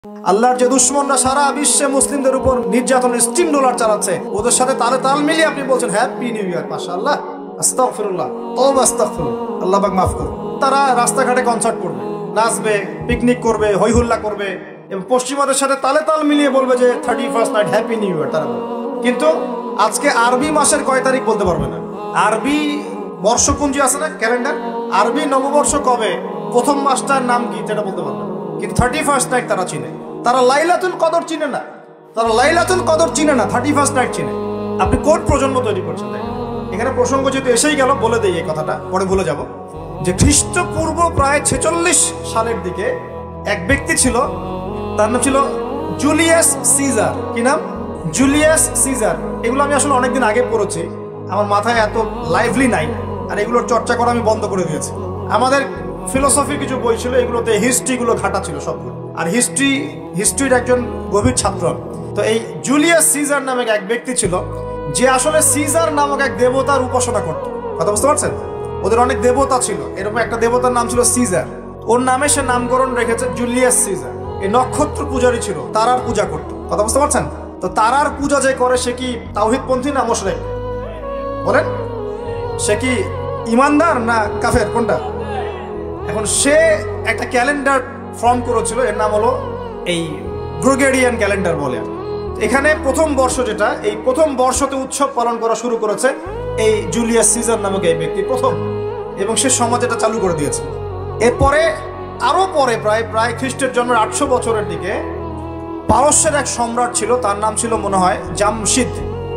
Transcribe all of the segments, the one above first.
আল্লাহর যে দুশমনরা সারা বিশ্বে মুসলিমদের উপর নির্যাতন স্টিম রোলার চালাচ্ছে, ওদের সাথে তালে তাল মিলিয়ে আপনি বলছেন হ্যাপি নিউ ইয়ার, মাশাআল্লাহ, আস্তাগফিরুল্লাহ, তওবা আস্তাগফিরুল্লাহ, আল্লাহ পাক মাফ করুন। তারা রাস্তাঘাটে কনসার্ট করবে, নাচবে, পিকনিক করবে, হই হুল্লা করবে এবং পশ্চিমাদের সাথে তালে তাল মিলিয়ে বলবে যে 31st night happy new year তারা বলবে। কিন্তু আজকে আরবি মাসের কয় তারিখ বলতে পারবে না। আরবি বর্ষপুঞ্জি আছে না, ক্যালেন্ডার, আরবি নববর্ষ কবে, প্রথম মাসটার নাম কি সেটা বলতে পারবে না। কিন্তু 31st নাইট তারা চিনে। তারা লাইলাতুল কদর চিনে না, তারা লাইলাতুল কদর চিনে না, 31st নাইট চিনে। আপনি কোন প্রজন্ম তৈরি করছেন? এখানে প্রসঙ্গ যেহেতু এসেই গেল বলে দেই এই কথাটা, পরে ভুলে যাব যে খ্রিস্টপূর্ব প্রায় 46 সালের দিকে এক ব্যক্তি ছিল, তার নাম ছিল জুলিয়াস সিজার। কি নাম? Julius Caesar. এগুলো আমি আসলে অনেকদিন আগে পড়েছি, আমার মাথায় এত লাইভলি নাই, আর এগুলোর চর্চা করা আমি বন্ধ করে দিয়েছি। আমাদের ফিলোসফি কিছু বই ছিল, এগুলোতে হিস্ট্রিগুলো ঘাটা ছিল সবগুলো, আর হিস্ট্রির একজন গভীর ছাত্র। তো এই জুলিয়াস সিজার নামে এক ব্যক্তি ছিল, যে আসলে সিজার নামক এক দেবতার উপাসনা করত। কথা বুঝতে পারছেন? ওদের অনেক দেবতা ছিল, এরকম একটা দেবতার নাম ছিল সিজার। ওর নামে সে নামকরণ রেখেছে জুলিয়াস সিজার। এই নক্ষত্র পূজারী ছিল, তারার পূজা করত। কথা বুঝতে পারছেন? তো তারার পূজা যে করে সে কি তাওহীদপন্থী না মুশরিক? বলেন, সে কি ইমানদার না কাফের, কোনটা? এখন সে একটা ক্যালেন্ডার ফর্ম করেছিল, এর নাম হলো এই গ্রেগরিয়ান ক্যালেন্ডার বলে। এখানে প্রথম বর্ষ যেটা, এই প্রথম বর্ষতে উৎসব পালন করা শুরু করেছে এই জুলিয়াস সিজার নামক এই ব্যক্তি প্রথম, এবং সে সমাজ এটা চালু করে দিয়েছে। এরপরে আরো পরে প্রায় খ্রিস্টের জন্মের 800 বছরের দিকে পারস্যের এক সম্রাট ছিল, তার নাম ছিল মনে হয় জামশিদ।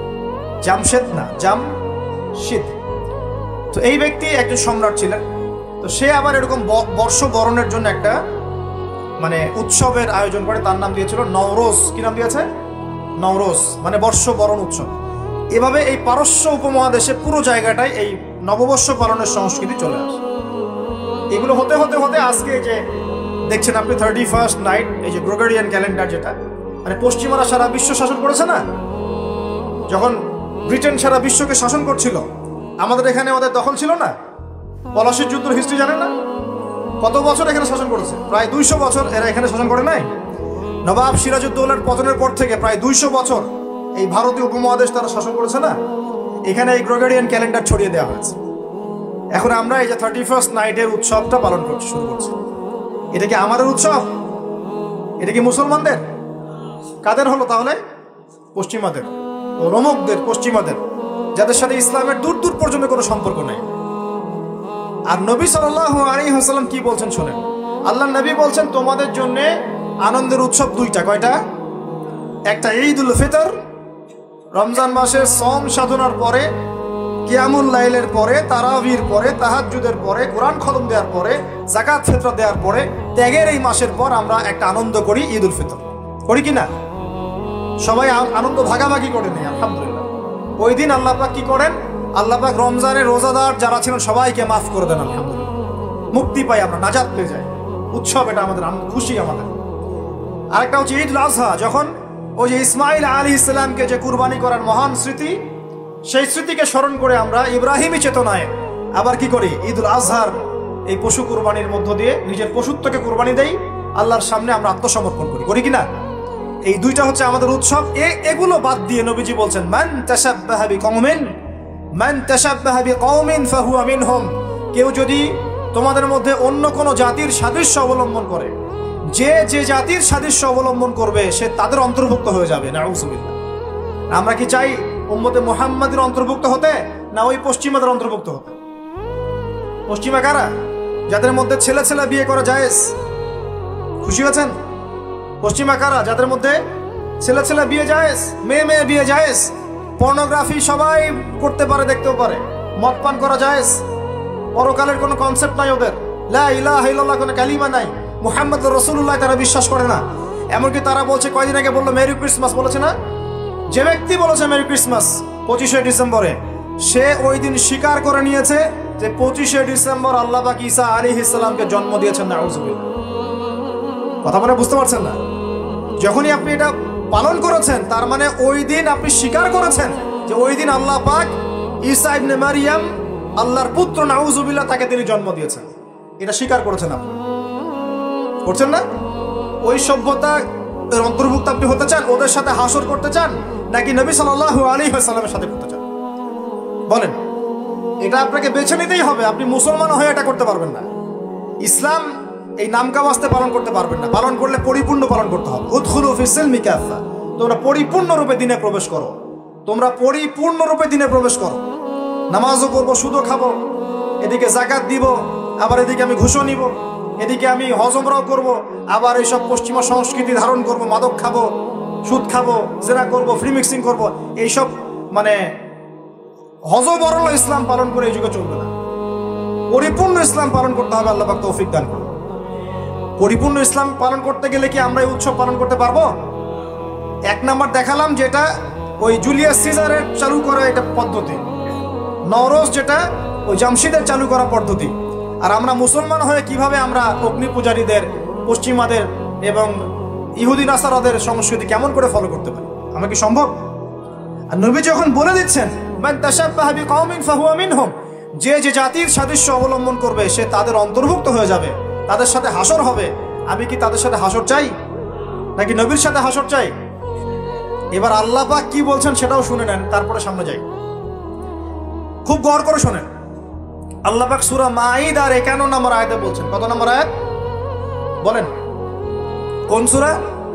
তো এই ব্যক্তি একজন সম্রাট ছিলেন। তো সে আবার এরকম বর্ষ বরণের জন্য একটা মানে উৎসবের আয়োজন করে, তার নাম দিয়েছিল নওরোজ। কি নাম দিয়েছে? নওরোজ, মানে বর্ষ বরণ উৎসব। এভাবে এই পারস্য উপমহাদেশে পুরো জায়গাটায় এই নববর্ষ পালনের সংস্কৃতি চলে আসে। এগুলো হতে হতে হতে আজকে যে দেখছেন আপনি 31st নাইট, এই যে গ্রেগরিয়ান ক্যালেন্ডার, যেটা মানে পশ্চিমারা সারা বিশ্ব শাসন করেছে না, যখন ব্রিটেন সারা বিশ্বকে শাসন করছিল, আমাদের এখানে ওদের দখল ছিল না। পলাশির যুদ্ধের হিস্ট্রি জানেন না? কত বছর এখানে শাসন করেছে? প্রায় 200 বছর এরা এখানে শাসন করে নাই। নবাব সিরাজউদ্দৌলার পতনের পর থেকে প্রায় 200 বছর এই ভারতীয় উপমহাদেশ তারা শাসন করেছে না। এখানে এই গ্রেগরিয়ান ক্যালেন্ডার ছড়িয়ে দেওয়া হয়েছে। এখন আমরা এই যে 31st নাইটের উৎসবটা পালন করতে শুরু করছি। এটা কি আমাদের উৎসব? এটা কি মুসলমানদের? কাদের হলো তাহলে? পশ্চিমাদের, রোমকদের, পশ্চিমাদের, যাদের সাথে ইসলামের দূর দূর পর্যন্ত কোনো সম্পর্ক নেই। আর নবী সাল্লাল্লাহু আলাইহি ওয়াসাল্লাম কি বলছেন শুনেন। আল্লাহ নবী বলছেন তোমাদের জন্য আনন্দের উৎসব দুইটা। কয়টা? একটা ঈদুল ফিতর, রমজান মাসের সম সাধনার পরে, কিয়ামুল লাইলের পরে, তারাবির পরে, তাহাজ্জুদের পরে, কোরআন খতম দেওয়ার পরে, যাকাত ফিতরা দেওয়ার পরে, ত্যাগের এই মাসের পর আমরা একটা আনন্দ করি, ঈদুল ফিতর। করি কি না? সবাই আনন্দ ভাগাভাগি করে নেই, আলহামদুলিল্লাহ। ওই দিন আল্লাহ পাক কি করেন? আল্লাহ পাক রমজানের রোজাদার যারা ছিলেন সবাইকে মাফ করে দেন, আলহামদুলিল্লাহ। মুক্তি পাই আমরা, নাজাত পেয়ে যাই। উৎসব এটা আমাদের, খুশি আমাদের। আরেকটা হচ্ছে ঈদুল আজহা, যখন ওই যে ইসমাইল আলাইহিস সালামকে যে কুরবানি করার মহান স্মৃতি, সেই স্মৃতিকে স্মরণ করে আমরা ইব্রাহিমী চেতনায় আবার কি করি? ঈদুল আজহার এই পশু কুরবানির মধ্য দিয়ে নিজের পশুত্বকে কুরবানি দেই, আল্লাহর সামনে আমরা আত্মসমর্পণ করি। করি কিনা? এই দুইটা হচ্ছে আমাদের উৎসব। এগুলো বাদ দিয়ে নবীজি বলছেন মান তাশাব্বাহা বিকওমিন ফাহুয়া মিনহুম। কেউ যদি তোমাদের মধ্যে অন্য কোনো জাতির সাদৃশ্য অবলম্বন করে, যে জাতির সাদৃশ্য অবলম্বন করবে সে তাদের অন্তর্ভুক্ত হয়ে যাবে। নাউযুবিল্লাহ। আমরা কি চাই উম্মতে মুহাম্মাদের অন্তর্ভুক্ত হতে, না ওই পশ্চিমাদের অন্তর্ভুক্ত হতে? পশ্চিমা কারা? যাদের মধ্যে ছেলে বিয়ে করা জায়েজ। খুশি আছেন? পশ্চিমা কারা? যাদের মধ্যে ছেলে বিয়ে জায়েজ, মেয়ে বিয়ে জায়েজ, পর্নোগ্রাফি সবাই করতে পারে, দেখতেও পারে, মদ পান করা জায়েজ, পরকালের কোনো কনসেপ্ট নাই ওদের, লা ইলাহা ইল্লাল্লাহ কোনো কালিমা নাই, মুহাম্মদ রাসূলুল্লাহ তারা বিশ্বাস করে না। এমনকি তারা বলছে, কয়দিন আগে বললো মেরি ক্রিসমাস, বলেছে না? যে ব্যক্তি বলেছে মেরি ক্রিসমাস 25শে ডিসেম্বরে, সে ওই দিন স্বীকার করে নিয়েছে যে 25শে ডিসেম্বর আল্লাহ পাক ঈসা আলাইহিস সালামকে জন্ম দিয়েছেন। নাউযুবিল্লাহ। কথা বলে বুঝতে পারছেন না? যখনই আপনি এটা পালন করেছেন, তার মানে ওই দিন আপনি স্বীকার করেছেন যে ওই দিন আল্লাহ পাক ঈসা ইবনে মারিয়াম, আল্লাহর পুত্র, নাউযুবিল্লাহ, তাকে তিনি জন্ম দিয়েছেন। এটা স্বীকার করেছেন আপনি, করছেন না? ওই সভ্যতা এর অন্তর্ভুক্ত আপনি হতে চান, ওদের সাথে হাসর করতে চান, নাকি নবী সাল্লাল্লাহু আলাইহি ওয়াসাল্লামের সাথে করতে চান? বলেন, এটা আপনাকে বেছে নিতেই হবে। আপনি মুসলমান হয়ে এটা করতে পারবেন না। ইসলাম এই নামকা ওয়াস্তে পালন করতে পারবেন না। পালন করলে পরিপূর্ণ পালন করতে হবে। উদখুলু ফিস সিলমি কাফা, তোমরা পরিপূর্ণরূপে দিনে প্রবেশ করো, তোমরা পরিপূর্ণরূপে দিনে প্রবেশ করো। নামাজও করবো, সুদও খাবো, এদিকে জাকাত দিব, আবার এদিকে আমি ঘুষও নিব, এদিকে আমি হজ উমরাও করব, আবার এইসব পশ্চিমা সংস্কৃতি ধারণ করব, মাদক খাবো, সুদ খাবো, জেনা করব, ফ্রি মিক্সিং করব। এইসব মানে হজবরল ইসলাম পালন করে এই যুগে চলবে না। পরিপূর্ণ ইসলাম পালন করতে হবে। আল্লাহ পাক তৌফিক দান করুন। পরিপূর্ণ ইসলাম পালন করতে গেলে কি আমরা এই উৎসব পালন করতে পারবো? এক নাম্বার দেখালাম যেটা ওই জুলিয়াস সিজারের চালু করা এটা পদ্ধতি, নওরোজ যেটা ওই জামশিদের চালু করা পদ্ধতি। আর আমরা মুসলমান হয়ে কিভাবে আমরা অগ্নি পূজারীদের, পশ্চিমাদের এবং ইহুদি নাসারাদের সংস্কৃতি কেমন করে ফলো করতে পারি? আমরা কি সম্ভব? আর নবী যখন বলে দিচ্ছেন মান তাশাব্বাহা বিকওমিন ফাহুয়া মিনহুম, যে যে জাতির সাদৃশ্য অবলম্বন করবে সে তাদের অন্তর্ভুক্ত হয়ে যাবে, তাদের সাথে হাসর হবে। আমি কি তাদের সাথে হাসর চাই, নাকি নবীর সাথে হাসর চাই? এবার আল্লাহ পাক কি বলছেন সেটাও শুনে নেন, তারপরে সামনে যাই। খুব গৌর করে শোনেন। আল্লাহ পাক সূরা মাঈদার 51 নম্বর আয়াতে বলছেন। কত নম্বর আয়াত বলেন? কোন সূরা?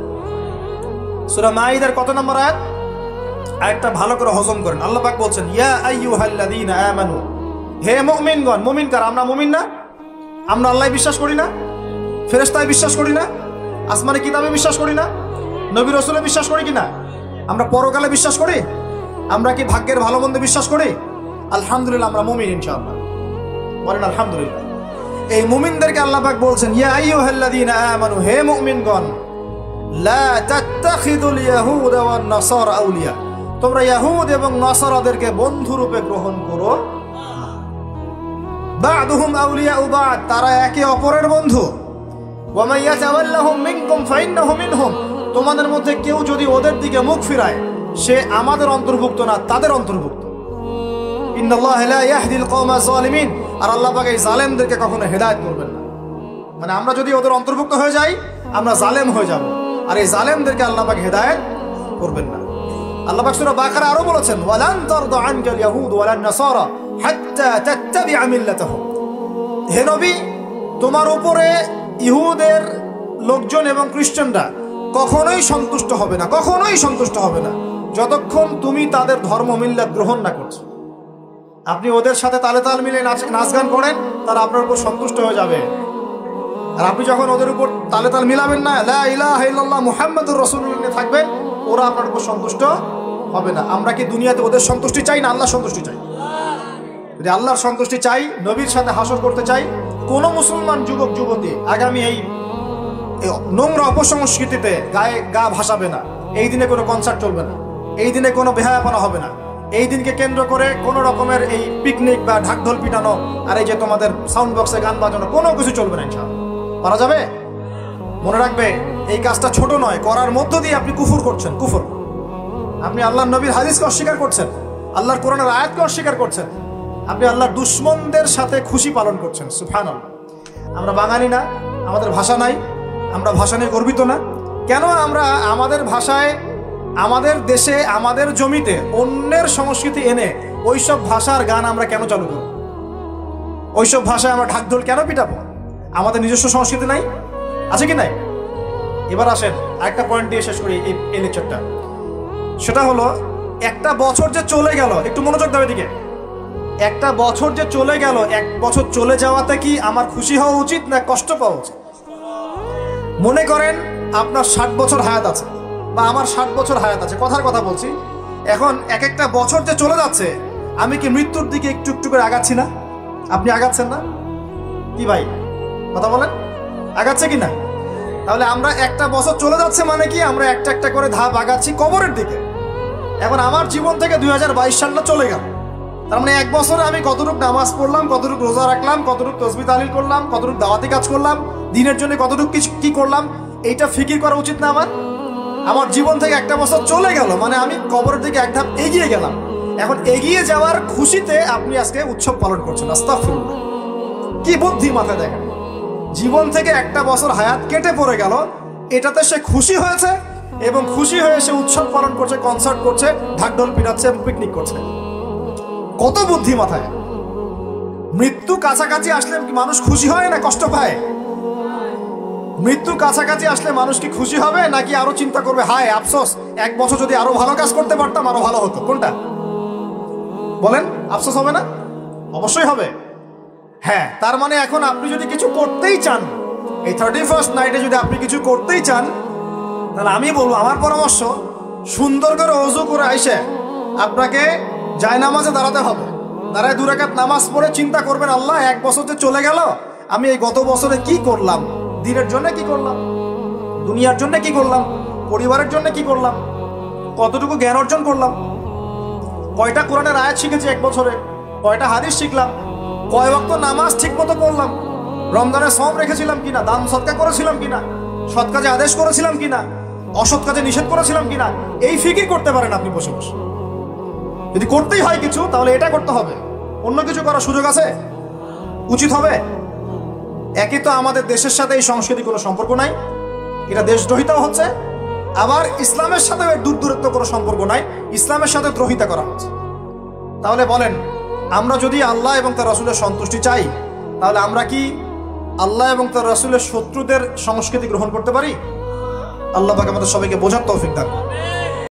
সূরা মাঈদার কত নম্বর আয়াত? আয়াতটা ভালো করে হজম করেন। আল্লাহ পাক বলছেন, ইয়া আইয়ুহাল্লাযীনা আমানু, হে মুমিনগণ। মুমিন কারা? আমরা মুমিন না? আমরা আল্লাহ বিশ্বাস করি না? ফেরেশতায় বিশ্বাস করি না? আসমানি কিতাবে বিশ্বাস করি না? নবী রাসূলে বিশ্বাস করি কিনা? আমরা পরকালে বিশ্বাস করি? আমরা কি ভাগ্যের ভালো মন্দে বিশ্বাস করি? আলহামদুলিল্লাহ, আমরা মুমিন ইনশাআল্লাহ। বলেন আলহামদুলিল্লাহ। এই মুমিনদেরকে আল্লাহ পাক বলছেন, ইয়া আইয়ুহাল্লাযীনা আমানু, হে মুমিনগণ, লা তাত্তাখিযুল ইয়াহুদা ওয়ান নাসারা আউলিয়া, তোমরা ইয়াহুদ এবং নাসারাদেরকে বন্ধু রূপে গ্রহণ করো। বা'দুহুম আউলিয়াউ বা'দ, তারা একে অপরের বন্ধু। ওয়া মান ইয়াতাওয়াল্লাহুম মিনকুম ফাইন্নাহু মিনহুম, তোমাদের মধ্যে কেউ যদি ওদের দিকে মুখ ফিরায় সে আমাদের অন্তর্ভুক্ত না, তাদের অন্তর্ভুক্ত। ইন্নাল্লাহা লা ইয়াহদিল কওমা যালিমিন, আর আল্লাহ পাক এই জালেমদেরকে কখনো হেদায়েত করবেন না। মানে আমরা যদি ওদের অন্তর্ভুক্ত হয়ে যাই আমরা জালেম হয়ে যাব, আর এই জালেমদেরকে আল্লাহ পাক হেদায়েত করবেন না। আল্লাহ পাক সূরা বাকারা আরো বলেছেন, ওয়ালান তারদা আনকাল ইয়াহুদ ওয়ালান নাসারা হাত্তা তাত্তাবিআ মিল্লাতাহুম, হে নবী, তোমার উপরে ইহুদের লোকজন এবং খ্রিস্টানরা কখনোই সন্তুষ্ট হবে না, কখনোই সন্তুষ্ট হবে না, যতক্ষণ তুমি তাদের ধর্ম মিল্লাত গ্রহণ না করছো। আপনি ওদের সাথে তালে তাল মিলে নাচ গান করেন, তারা আপনার উপর সন্তুষ্ট হয়ে যাবে। আর আপনি যখন ওদের উপর তালে তাল মিলাবেন না, লা ইলাহা ইল্লাল্লাহ মুহাম্মাদুর রাসূলুল্লাহ থাকবেন, ওরা আপনার উপর সন্তুষ্ট হবে না। আমরা কি দুনিয়াতে ওদের সন্তুষ্টি চাই না আল্লাহর সন্তুষ্টি চাই? যদি আল্লাহর সন্তুষ্টি চাই, নবীর সাথে হাসর করতে চাই, কোন মুসলমান যুবক যুবতী আগামী এই নোংরা অপসংস্কৃতিতে গায়ে গা ভাসাবে না। এই দিনে কোনো কনসার্ট চলবে না, এই দিনে কোনো বেহায়াপনা হবে না, এই দিনকে কেন্দ্র করে কোনো রকমের এই পিকনিক বা ঢাকঢোল পিটানো আর এই যে তোমাদের সাউন্ড বক্সে গান বাজানো কোনো কিছু চলবে না ইনশাআল্লাহ। পারা যাবে? মনে রাখবে, এই কাজটা ছোট নয়, করার মধ্য দিয়ে আপনি কুফর করছেন। কুফর, আপনি আল্লাহর নবীর হাদিসকে অস্বীকার করছেন, আল্লাহর কোরআনের আয়াতকে অস্বীকার করছেন, আপনি আল্লাহর দুশমনদের সাথে খুশি পালন করছেন। সুবহানাল্লাহ। আমরা বাঙালি না, আমাদের ভাষা নাই, আমরা ভাষা নিয়ে গর্বিত না কেন? আমরা আমাদের ভাষায়, আমাদের দেশে, আমাদের জমিতে অন্যের সংস্কৃতি এনে ওইসব ভাষার গান আমরা কেন চালু করব? ওইসব ভাষায় আমরা ঢাকঢোল কেন পিটাবো? আমাদের নিজস্ব সংস্কৃতি নাই? আছে কি নাই? এবার আসেন আরেকটা পয়েন্ট দিয়ে শেষ করি এই লেকচারটা। সেটা হলো, একটা বছর যে চলে গেল, একটু মনোযোগ দেবে দিকে। একটা বছর যে চলে গেল, এক বছর চলে যাওয়াতে কি আমার খুশি হওয়া উচিত না কষ্ট পাওয়া উচিত? মনে করেন আপনার 60 বছর হায়াত আছে, বা আমার 60 বছর হায়াত আছে, কথার কথা বলছি। এখন এক একটা বছর যে চলে যাচ্ছে, আমি কি মৃত্যুর দিকে একটু একটু করে আগাচ্ছি না? আপনি আগাচ্ছেন না? কি ভাই কথা বলেন, আগাচ্ছে কি না? তাহলে আমরা একটা বছর চলে যাচ্ছে মানে কি, আমরা একটা একটা করে ধাপ আগাচ্ছি কবরের দিকে। এখন আমার জীবন থেকে 2022 সালটা চলে গেল, তার মানে এক বছরে আমি কতটুকু নামাজ পড়লাম, কতটুকু রোজা রাখলাম, কতটুকু তসবিহ তাহলিল করলাম, কতটুকু দাওয়াতি কাজ করলাম, দিনের জন্য কতটুকু কি করলাম, এইটা ফিকির করা উচিত না আমার? আমার জীবন থেকে একটা বছর চলে গেল মানে আমি কবরের দিকে এক ধাপ এগিয়ে গেলাম। এখন এগিয়ে যাওয়ার খুশিতে আপনি আজকে উৎসব পালন করছেন। আস্তাগফিরুল্লাহ, কি বুদ্ধি মাথায় দেখেন। জীবন থেকে একটা বছর হায়াত কেটে পড়ে গেল, এটাতে সে খুশি হয়েছে এবং খুশি হয়ে সে উৎসব পালন করছে, কনসার্ট করছে, ঢাকঢোল পিটাচ্ছে এবং পিকনিক করছে। কত বুদ্ধি মাথায়! মৃত্যু কাছাকাছি আসলে কি মানুষ খুশি হয় না কষ্ট পায়? মৃত্যু কাছাকাছি আসলে মানুষ কি খুশি হবে নাকি আরো চিন্তা করবে, হায় আফসোস, 1 বছর যদি আরো ভালো কাজ করতে পারতাম আরো ভালো হতো? কোনটা বলেন? আফসোস হবে না? অবশ্যই হবে। হ্যাঁ, তার মানে এখন আপনি যদি কিছু করতেই চান, এই 31st নাইটে যদি আপনি কিছু করতেই চান, তাহলে আমি বলবো, আমার পরামর্শ, সুন্দর করে ওযু করে আইসে আপনাকে জায়নামাজে দাঁড়াতে হবে। দাঁড়ায় 2 রাকাত নামাজ পড়ে চিন্তা করবেন, আল্লাহ 1 বছর যে চলে গেল, আমি এই গত বছরে কি করলাম? দিনের জন্য কি করলাম? দুনিয়ার জন্য কি করলাম? পরিবারের জন্য কি করলাম? কতটুকু জ্ঞান অর্জন করলাম? কয়টা কোরআনের আয়াত শিখেছি 1 বছরে? কয়টা হাদিস শিখলাম? কয় ওয়াক্ত নামাজ ঠিক মতো করলাম? রমজানের সওম রেখেছিলাম কিনা? দান সদকা করেছিলাম কিনা? সৎ কাজে আদেশ করেছিলাম কিনা? অসৎ কাজে নিষেধ করেছিলাম কিনা? এই ফিকির করতে পারেন আপনি বসে বসে। যদি করতেই হয় কিছু, তাহলে এটা করতে হবে। অন্য কিছু করার সুযোগ আছে? উচিত হবে? একই তো আমাদের দেশের সাথে এই সংস্কৃতি কোনো সম্পর্ক নাই, এটা দেশদ্রোহিতাও হচ্ছে, আবার ইসলামের সাথে এর দূরত্ব কোনো সম্পর্ক নাই, ইসলামের সাথে দ্রোহিতা করা হচ্ছে। তাহলে বলেন, আমরা যদি আল্লাহ এবং তার রাসূলের সন্তুষ্টি চাই, তাহলে আমরা কি আল্লাহ এবং তার রাসূলের শত্রুদের সংস্কৃতি গ্রহণ করতে পারি? আল্লাহ পাক আমাদের সবাইকে বোঝার তৌফিক দান করুন।